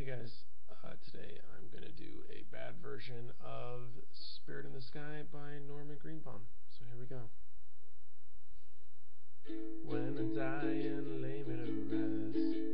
guys, today I'm going to do a bad version of Spirit in the Sky by Norman Greenbaum. So here we go. When I die and lay me to rest,